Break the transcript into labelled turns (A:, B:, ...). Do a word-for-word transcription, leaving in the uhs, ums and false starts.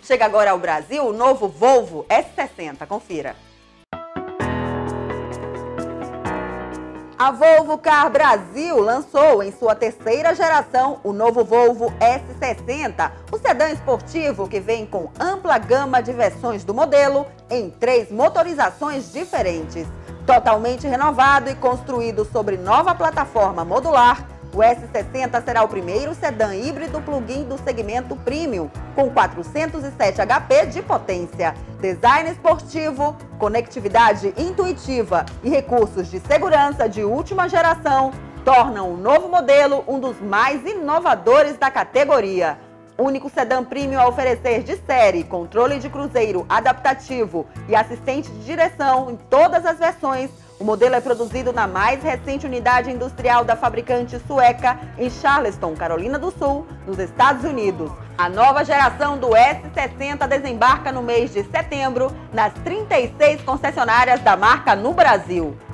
A: Chega agora ao Brasil o novo Volvo S sessenta. Confira. A Volvo Car Brasil lançou em sua terceira geração o novo Volvo S sessenta, o sedã esportivo que vem com ampla gama de versões do modelo em três motorizações diferentes. Totalmente renovado e construído sobre nova plataforma modular, o S sessenta será o primeiro sedã híbrido plug-in do segmento premium, com quatrocentos e sete H-P de potência, design esportivo, conectividade intuitiva e recursos de segurança de última geração, tornam o novo modelo um dos mais inovadores da categoria. Único sedã premium a oferecer de série, controle de cruzeiro adaptativo e assistente de direção em todas as versões, o modelo é produzido na mais recente unidade industrial da fabricante sueca em Charleston, Carolina do Sul, nos Estados Unidos. A nova geração do S sessenta desembarca no mês de setembro nas trinta e seis concessionárias da marca no Brasil.